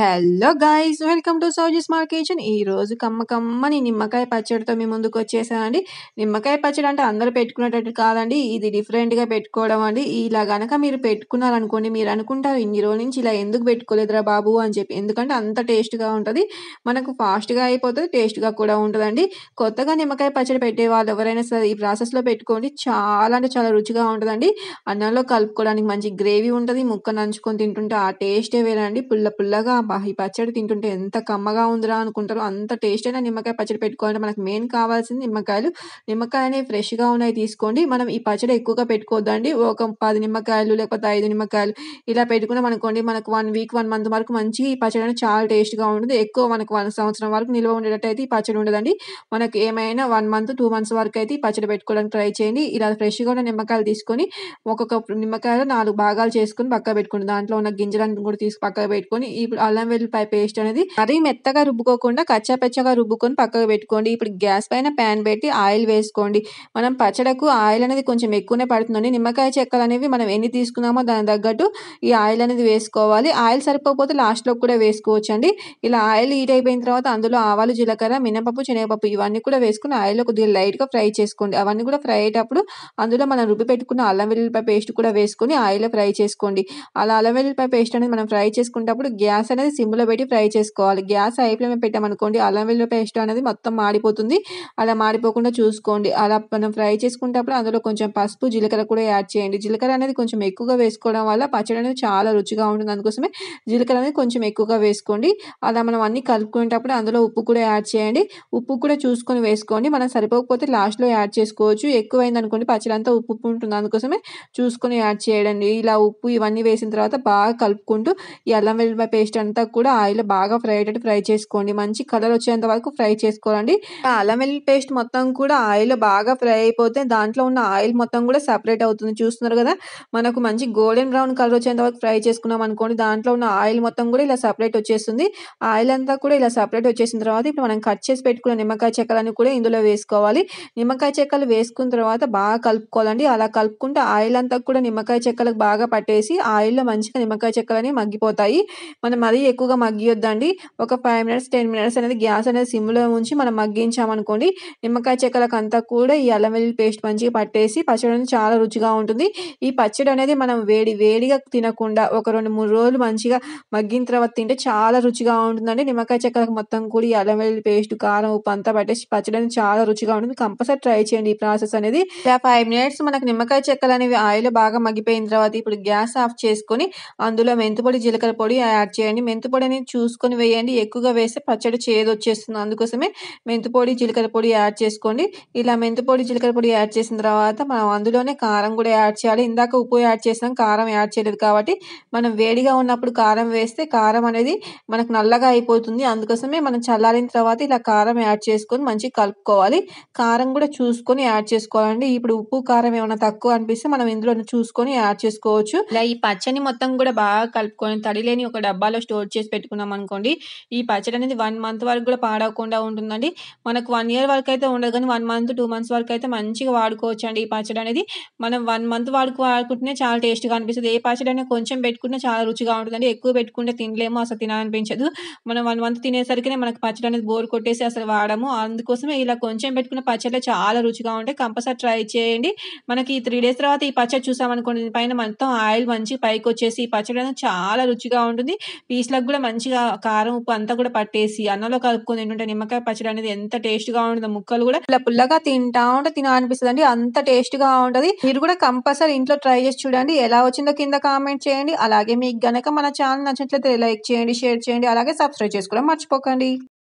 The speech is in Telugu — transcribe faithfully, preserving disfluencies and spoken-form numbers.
Hello guys welcome to Sowji smart kitchen. ఈ రోజు కమ్మ కమ్మని నిమ్మకాయ పచ్చడితో మీ ముందుకు వచ్చేసానండి. నిమ్మకాయ పచ్చడి అంటే అందరూ పెట్టుకునేటట్టు కాదండి, ఇది డిఫరెంట్గా పెట్టుకోవడం అండి. ఇలా గనక మీరు పెట్టుకున్నారనుకోండి, మీరు అనుకుంటారు ఇన్ని రోజుల నుంచి ఇలా ఎందుకు పెట్టుకోలేదురా బాబు అని చెప్పి. ఎందుకంటే అంత టేస్ట్గా ఉంటుంది, మనకు ఫాస్ట్గా అయిపోతుంది, టేస్ట్గా కూడా ఉంటుందండి. కొత్తగా నిమ్మకాయ పచ్చడి పెట్టే వాళ్ళు ఎవరైనా సరే ఈ ప్రాసెస్లో పెట్టుకోండి, చాలా అంటే చాలా రుచిగా ఉంటుందండి. అన్నంలో కలుపుకోవడానికి మంచి గ్రేవీ ఉంటుంది, ముక్క నంచుకొని తింటుంటే ఆ టేస్టే వేరండి. పుల్ల పుల్లగా అబ్బా! ఈ పచ్చడి తింటుంటే ఎంత కమ్మగా ఉందిరా అనుకుంటారో అంత టేస్ట్ అయిన నిమ్మకాయ పచ్చడి పెట్టుకోవాలంటే మనకు మెయిన్ కావాల్సింది నిమ్మకాయలు. నిమ్మకాయ అనేవి ఫ్రెష్‌గా ఉన్నవి తీసుకోండి. మనం ఈ పచ్చడి ఎక్కువగా పెట్టుకోవద్దండి. ఒక పది నిమ్మకాయలు లేకపోతే ఐదు నిమ్మకాయలు ఇలా పెట్టుకున్నామనుకోండి, మనకు ఒక వీక్, ఒక మంత్ వరకు మంచి ఈ పచ్చడి అనేది చాలా టేస్ట్‌గా ఉంటుంది. ఎక్కువ మనకు ఒక సంవత్సరం వరకు నిల్వ ఉండేటట్టయితే ఈ పచ్చడి ఉండదండి. మనకు ఏమైనా ఒక మంత్, రెండు మంత్స్ వరకు అయితే ఈ పచ్చడి పెట్టుకోవడానికి ట్రై చేయండి. ఇలా ఫ్రెష్‌గా ఉన్న నిమ్మకాయలు తీసుకొని ఒక్కొక్క నిమ్మకాయలు నాలుగు భాగాలు చేసుకొని పక్కన పెట్టుకోండి. దాంట్లో ఉన్న గింజలను కూడా తీసి పక్కన పెట్టుకొని, ఇప్పుడు అల్లం వెల్లుల్లిపాయ పేస్ట్ అనేది మరీ మెత్తగా రుబ్బుకోకుండా కచ్చా పచ్చగా రుబ్బుకొని పక్కకు పెట్టుకోండి. ఇప్పుడు గ్యాస్ పైన ప్యాన్ పెట్టి ఆయిల్ వేసుకోండి. మనం పచ్చడకు ఆయిల్ అనేది కొంచెం ఎక్కువనే పడుతుందండి. నిమ్మకాయ చెక్కలు అనేవి మనం ఎన్ని తీసుకున్నామో దానికి తగ్గట్టు ఈ ఆయిల్ అనేది వేసుకోవాలి. ఆయిల్ సరిపోకపోతే లాస్ట్‌లో కూడా వేసుకోవచ్చండి. ఇలా ఆయిల్ హీట్ అయిపోయిన తర్వాత అందులో ఆవాలు, జీలకర్ర, మినపప్పు, శనగపప్పు ఇవన్నీ కూడా వేసుకొని ఆయిల్‌లో కొద్దిగా లైట్‌గా ఫ్రై చేసుకోండి. అవన్నీ కూడా ఫ్రై అయ్యేటప్పుడు అందులో మనం రుబ్బి పెట్టుకున్న అల్లం వెల్లుల్లిపాయ పేస్ట్ కూడా వేసుకొని ఆయిల్‌లో ఫ్రై చేసుకోండి. అలా అల్లం వెల్లుల్లిపాయ పేస్ట్ అనేది మనం ఫ్రై చేసుకునేటప్పుడు గ్యాస్ అనేది సిమ్‌లో పెట్టి ఫ్రై చేసుకోవాలి. గ్యాస్ హై ఫ్లేమ్‌లో పెట్టామనుకోండి, అల్లం వెల్లుల్లి పేస్ట్ అనేది మొత్తం మాడిపోతుంది. అలా మాడిపోకుండా చూసుకోండి. అలా మనం ఫ్రై చేసుకునేటప్పుడు అందులో కొంచెం పసుపు, జీలకర్ర కూడా యాడ్ చేయండి. జీలకర్ర అనేది కొంచెం ఎక్కువగా వేసుకోవడం వల్ల పచ్చడి అనేది చాలా రుచిగా ఉంటుంది. అందుకోసమే జీలకర్ర అనేది కొంచెం ఎక్కువగా వేసుకోండి. అలా మనం అన్నీ కలుపుకునేటప్పుడు అందులో ఉప్పు కూడా యాడ్ చేయండి. ఉప్పు కూడా చూసుకొని వేసుకోండి. మనం సరిపోకపోతే లాస్ట్‌లో యాడ్ చేసుకోవచ్చు. ఎక్కువైందనుకోండి పచ్చడి అంతా ఉప్పు ఉప్పు ఉంటుంది. అందుకోసమే చూసుకొని యాడ్ చేయండి. ఇలా ఉప్పు ఇవన్నీ వేసిన తర్వాత బాగా కలుపుకుంటూ ఈ అల్లం వెల్లుల్లిపాయ పేస్ట్ అంతా కూడా ఆయిల్‌లో బాగా ఫ్రై అయ్యేటట్టు ఫ్రై చేసుకోండి. మంచి కలర్ వచ్చేంత వరకు ఫ్రై చేసుకోవాలండి. ఆ అల్లం వెల్లుల్లి పేస్ట్ మొత్తం కూడా ఆయిల్‌లో బాగా ఫ్రై అయిపోతే దాంట్లో ఉన్న ఆయిల్ మొత్తం కూడా సెపరేట్ అవుతుంది. చూస్తున్నారు కదా! మనకు మంచి గోల్డెన్ బ్రౌన్ కలర్ వచ్చేంత వరకు ఫ్రై చేసుకున్నాం అనుకోండి, దాంట్లో ఉన్న ఆయిల్ మొత్తం కూడా ఇలా సెపరేట్ వచ్చేస్తుంది. ఆయిల్ అంతా కూడా ఇలా సెపరేట్ వచ్చేసిన తర్వాత ఇప్పుడు మనం కట్ చేసి పెట్టుకున్న నిమ్మకాయ చెక్కలన్నీ కూడా ఇందులో వేసుకోవాలి. నిమ్మకాయ చెక్కలు వేసుకున్న తర్వాత బాగా కలుపుకోవాలండి. అలా కలుపుకుంటే ఆయిల్ అంతా కూడా నిమ్మకాయ చెక్కలకు బాగా పట్టేసి ఆయిల్‌లో మంచిగా నిమ్మకాయ చెక్కలనేవి మగ్గిపోతాయి. మనం మరీ ఎక్కువగా మగ్గియొద్దండి. ఒక ఐదు మినిట్స్, పది మినిట్స్ అనేది గ్యాస్ అనేది సిమ్‌లో ఉంచి మనం మగ్గించామనుకోండి, నిమ్మకాయ చెక్కలకంతా కూడా ఈ అల్లం వెల్లుల్లి పేస్ట్ మంచిగా పట్టేసి పచ్చడి అనేది చాలా రుచిగా ఉంటుంది. ఈ పచ్చడి అనేది మనం వేడి వేడిగా తినకుండా ఒక రెండు, మూడు రోజులు మంచిగా మగ్గిన తర్వాత తింటే చాలా రుచిగా ఉంటుందండి. నిమ్మకాయ చెక్కలకు మొత్తం కూడా ఈ అల్లం వెల్లుల్లి పేస్ట్, కారం, ఉప్పు అంతా పట్టేసి పచ్చడి అనేది చాలా రుచిగా ఉంటుంది. కంపల్సరీ ట్రై చేయండి ఈ ప్రాసెస్ అనేది. ఇలా ఐదు మినిట్స్ మనకు నిమ్మకాయ చెక్కలు అనేవి ఆయిల్‌లో బాగా మగ్గిపోయిన తర్వాత ఇప్పుడు గ్యాస్ ఆఫ్ చేసుకొని అందులో మెంతి పొడి, జీలకర్ర పొడి యాడ్ చేయండి. మెంతి పొడి అనేది చూసుకొని వేయండి. ఎక్కువగా వేస్తే పచ్చడి చేదొచ్చేస్తుంది. అందుకోసమే మెంతి పొడి, జీలకర్ర పొడి యాడ్ చేసుకోండి. ఇలా మెంతి పొడి, జీలకర్ర పొడి యాడ్ చేసిన తర్వాత మనం అందులోనే కారం కూడా యాడ్ చేయాలి. ఇందాక ఉప్పు యాడ్ చేసాం, కారం యాడ్ చేయలేదు కాబట్టి మనం వేడిగా ఉన్నప్పుడు కారం వేస్తే కారం అనేది మనకు నల్లగా అయిపోతుంది. అందుకోసమే మనం చల్లారిన తర్వాత ఇలా కారం యాడ్ చేసుకొని మంచిగా కలుపుకోవాలి. కారం కూడా చూసుకొని యాడ్ చేసుకోవాలండి. ఇప్పుడు ఉప్పు, కారం ఏమైనా తక్కువ అనిపిస్తే మనం ఇందులో చూసుకొని యాడ్ చేసుకోవచ్చు. ఇలా ఈ పచ్చడిని మొత్తం కూడా బాగా కలుపుకొని తడి లేని ఒక డబ్బాలో స్టోర్ చేసి పెట్టుకున్నాం అనుకోండి, ఈ పచ్చడి అనేది ఒక మంత్ వరకు కూడా పాడవకుండా ఉంటుందండి. మనకు ఒక ఇయర్ వరకు అయితే ఉండదు కానీ ఒక మంత్, రెండు మంత్స్ వరకు అయితే మంచిగా వాడుకోవచ్చండి ఈ పచ్చడి అనేది. మనం ఒక మంత్ వరకు వాడుకుంటేనే చాలా టేస్ట్‌గా అనిపిస్తది. ఏ పచ్చడైనా కొంచెం పెట్టుకున్నా చాలా రుచిగా ఉంటుందండి. ఎక్కువ పెట్టుకుంటే తినలేము, అసలు తినాలనిపించదు. మనం ఒక మంత్ తినేసరికినే మనకు పచ్చడి అనేది బోర్ కొట్టేసి అసలు వాడము. అందుకోసమే ఇలా కొంచెం పెట్టుకున్న పచ్చడిలే చాలా రుచిగా ఉంటాయి. కంపల్సరీ ట్రై చేయండి. మనకి మూడు డేస్ తర్వాత ఈ పచ్చడి చూసామనుకోండి, దీని పైన మొత్తం ఆయిల్ మంచిగా పైకొచ్చేసి ఈ పచ్చడి అనేది చాలా రుచిగా ఉంటుంది. పీస్‌లకు కూడా మంచిగా కారం, ఉప్పు అంతా కూడా పట్టేసి అన్నంలో కలుపుకొని తింటుంటే నిమ్మకాయ పచ్చడి అనేది ఎంత టేస్ట్‌గా ఉంటుందో, ముక్కలు కూడా ఇలా పుల్లగా తింటా ఉంటే తినాలనిపిస్తదండి. అంత టేస్ట్‌గా ఉంటది. మీరు కూడా కంపల్సరీ ఇంట్లో ట్రై చేసి చూడండి. ఎలా వచ్చిందో కింద కామెంట్ చేయండి. అలాగే మీకు గనక మన ఛానల్ నచ్చినట్లయితే లైక్ చేయండి, షేర్ చేయండి, అలాగే సబ్స్క్రైబ్ చేసుకోవడం మర్చిపోకండి.